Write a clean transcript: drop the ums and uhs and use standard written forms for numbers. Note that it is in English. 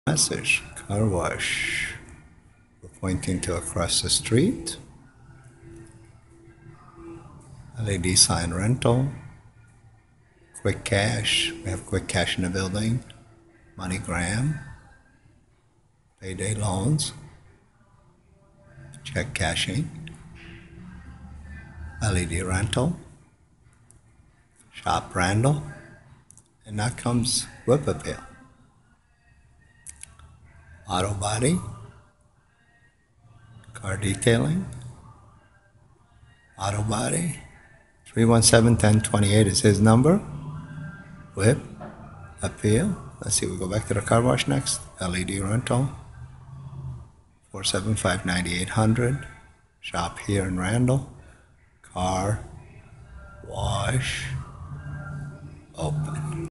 Message, car wash. We're pointing to across the street. LED sign rental. Quick cash. We have quick cash in the building. MoneyGram. Payday loans. Check cashing. LED rental. Shop Randall. And that comes Whip Appeal. Auto body, car detailing, auto body, 317-1028 is his number. Whip, appeal. Let's see, we go back to the car wash next. LED rental, 475-9800. Shop here in Randall. Car wash, open.